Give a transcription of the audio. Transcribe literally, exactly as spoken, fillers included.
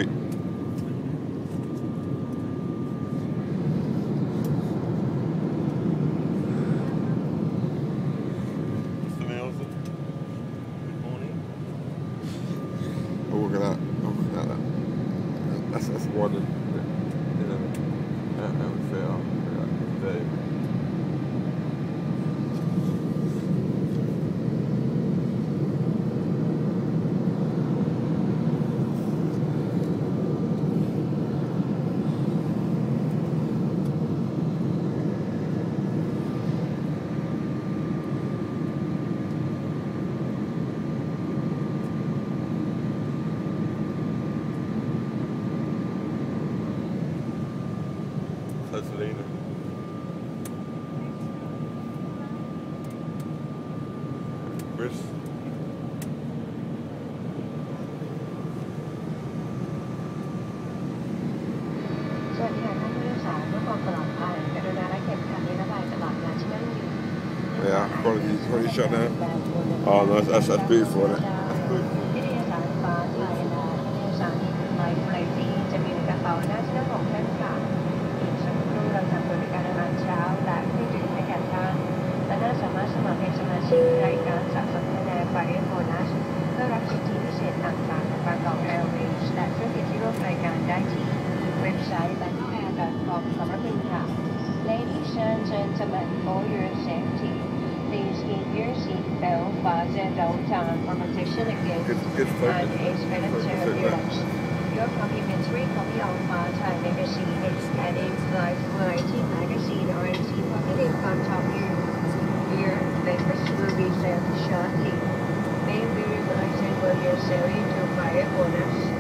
Street. Oh, look at that. Oh, look at that. That's, that's one that, you know, that, that would fit up. Dave. Selena. Chris. สวัสดีค่ะท่านผู้โดยสารเพื่อความปลอดภัยกรุณารัดเข็มขัดนิรภัยตลอดเวลาที่นั่งอยู่ Yeah, quality, quality shot now. Oh, no, that's, that's, that's beautiful, isn't it? That's beautiful. นิตยสารฟ้าไทยและนิตยสารอีกไลฟ์ไลตี้จะมีในกระเป๋าหน้าที่นั่งของท่านค่ะอีกสักครู่เราจะบริการอาหารเช้าและเครื่องดื่มให้แก่ท่านและท่านสามารถสมัครเป็นสมาชิกรายการสะสมคะแนนไฟโบนัสเพื่อรับสิทธิพิเศษต่างๆของบางกอกแอร์เวย์และเครื่องดื่มที่ร่วมรายการได้ที่เว็บไซต์ bank air dot com ขอบพระคุณค่ะ Ladies and gentlemen, for your safety, please keep your seat belt fastened all time for protection against Good, good focus. unexpected events. Your complimentary copy of Far Thai magazine and its live variety magazine are received in front of you. Your breakfast will be served shortly. May we remind you when you're selling to fire bonus.